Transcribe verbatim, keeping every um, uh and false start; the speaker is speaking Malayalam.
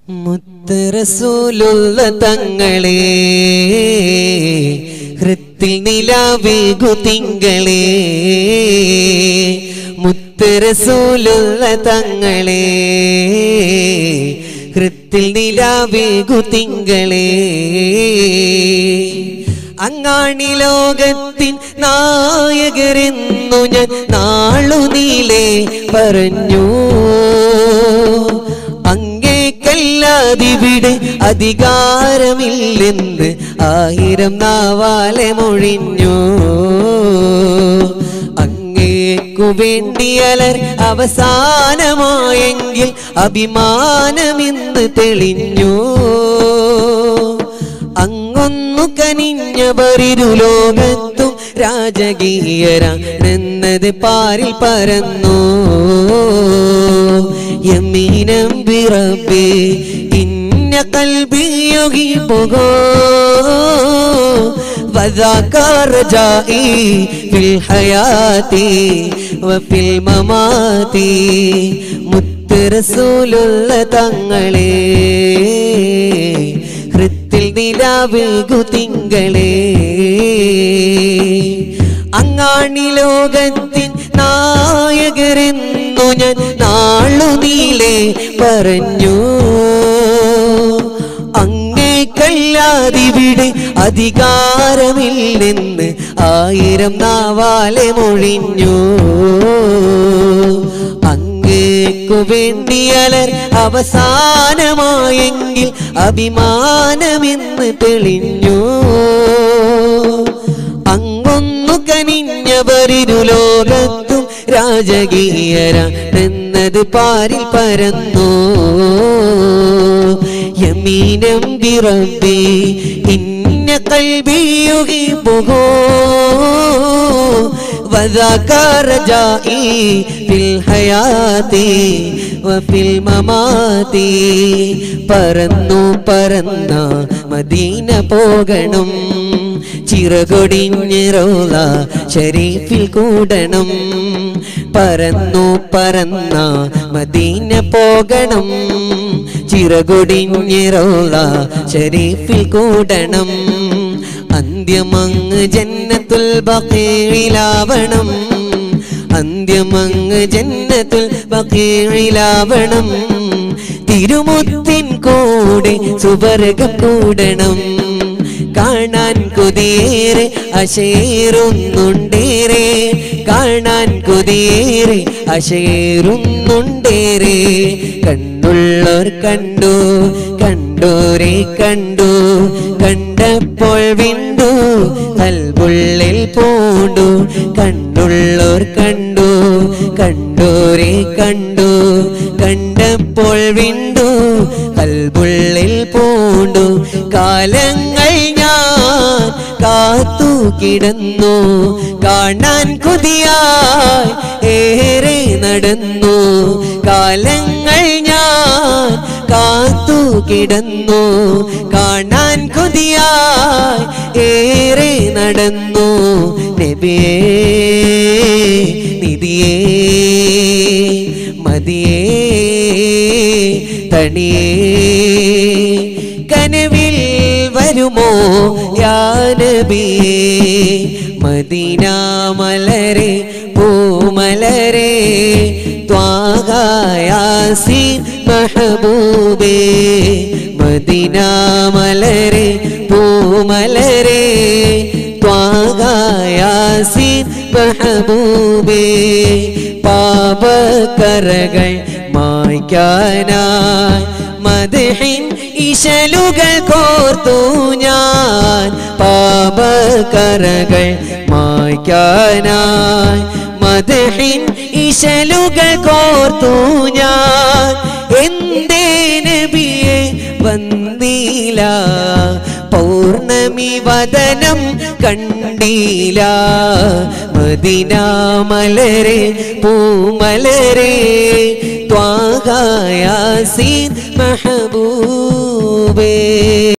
മുത്ത് റസൂലുള്ള തങ്ങളെ ഹൃത്തിൽ നിലാവേകു തിങ്കളെ മുത്ത് റസൂലുള്ള തങ്ങളെ ഹൃത്തിൽ നിലാവേകു തിങ്കളെ അങ്ങാണി ലോകത്തിൻ നായകരെന്നു ഞാൻ നാളുനീളെ പറഞ്ഞു. അങ്ങേക്കല്ലാതിവിടെ അധികാരമില്ലെന്ന് ആയിരം നാവാലെ മൊഴിഞ്ഞു. അങ്ങേക്കു വേണ്ടിയലർ അവസാനമായെങ്കിൽ അഭിമാനമിന്ന് തെളിഞ്ഞു. അങ്ങൊന്നു കനിഞ്ഞവരിരു ലോകത്തും രാജകീയരാണെന്നത് പാരിൽ പരന്നു. യമീനം ബിറബ്ബി ഇന്ന ഖൽബി യുഹിബ്ബുഹു വദാക റജാഇ ഫിൽ ഹയാതി വഫിൽ മമാതി. മുത്ത് റസൂലുള്ള തങ്ങളെ ഹൃത്തിൽ നിലാവേകു തിങ്കളെ അങ്ങാണി ലോകത്തിൻ നായകരെന്നു ഞാൻ നാളുനീളെ പറഞ്ഞു. അങ്ങേക്കല്ലാതിവിടെ അധികാരമില്ലെന്ന് ആയിരം നാവാലെ മൊഴിഞ്ഞു. അങ്ങേക്കു വേണ്ടിയലർ അവസാനമായെങ്കിൽ അഭിമാനമെന്ന് തെളിഞ്ഞു. അങ്ങൊന്നു കനിഞ്ഞവരിരു ലോകത്തും രാജകീയരാണെന്നത് പാരിൽ പരന്നു. യമീനം ബിറബ്ബി ഇന്ന ഖൽബി യുഹിബ്ബുഹു വദാക റജാഇ ഫിൽ ഹയാതി വഫിൽ മമാതി. പറന്നു പറന്ന മദീന പോകണം, ചിറകൊടിഞ്ഞ് റൗള ശരീഫിൽ കൂടണം. പറന്നു പറന്ന മദീന പോകണം, ചിറകൊടിഞ്ഞ് റൗള ശരീഫിൽ കൂടണം. അന്ത്യമങ്ങ് ജന്നത്തുൽ ബഖീഇലാവണം, അന്ത്യമങ്ങ് ജന്നത്തുൽ ബഖീഇലാവണം. തിരുമുത്തിൻ കൂടെ സുവർഗം കൂടണം. കാണാൻ കൊതിയേറെ അശേറുന്നുണ്ടേറെ, കാണാൻ കൊതിയേറെ അശേറുന്നുണ്ടേറെ. കണ്ടുള്ളോർ കണ്ടു, കണ്ടോരെ കണ്ടു, കണ്ടപ്പോൾ വിണ്ടു കൽബുള്ളിൽ പൂണ്ടു. കണ്ടുള്ളോർ കണ്ടു, കണ്ടോരെ കണ്ടു, കണ്ടപ്പോൾ വിണ്ടു കൽബുള്ളിൽ പൂണ്ടു. കാലങ്ങൾ ഞാൻ കാത്തു കിടന്നു, കാണാൻ കൊതിയായി ഏറെ നടന്നു. കാലങ്ങൾ ഞാൻ കാത്തു കിടന്നു, കാണാൻ കൊതിയായി ഏറെ നടന്നു. നബിയേ നിധിയേ മതിയേ തണിയേ കനവിൽ വരുമോ യാ നബിയേ. മദീന മലരെ പൂമലരെ ത്വാഹ യാസീൻ മെഹബൂബേ. മദീന മലരെ പൂമലരെ ത്വാഹ യാസീൻ മെഹബൂബേ. പാപക്കറകൾ മായ്ക്കാനായി മദ്ഹിൻ ഇശലുകൾ കോർത്തു ഞാൻ. പാപക്കറകൾ മായ്ക്കാനായി മദ്ഹിൻ ഇശലുകൾ കോർത്തു ഞാൻ. എന്തേ നബിയെ വന്നീല, പൗർണമി വദനം കണ്ടീല. മദീന മലരെ പൂമലരെ ത്വാഹ യാസീൻ മെഹബൂബേ.